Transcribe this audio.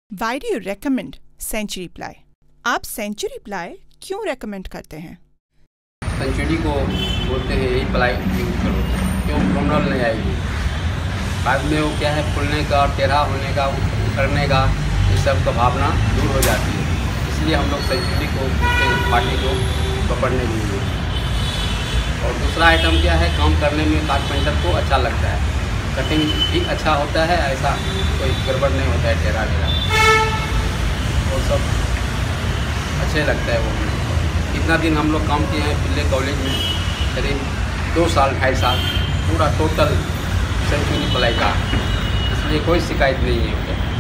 Why do you recommend Century Ply? आप Century Ply क्यों recommend करते हैं? सेंचुरी को बोलते हैं यही प्लाई यूज करो, क्यों प्रॉब्लम नहीं आएगी। बाद में वो क्या है, फूलने का और टेढ़ा होने का, उखड़ने का, ये सब का भावना दूर हो जाती है। इसलिए हम लोग सेंचुरी को पार्टी को पकड़ने के लिए। और दूसरा आइटम क्या है, काम करने में कारपेंटर को अच्छा लगता है, कटिंग भी अच्छा होता है, ऐसा कोई गड़बड़ नहीं होता है टेढ़ा और सब अच्छे लगता है। वो इतना दिन हम लोग काम किए हैं पिल्ले कॉलेज में, करीब 2 साल 2.5 साल पूरा टोटल सेंचुरी प्लाई का, इसलिए कोई शिकायत नहीं है।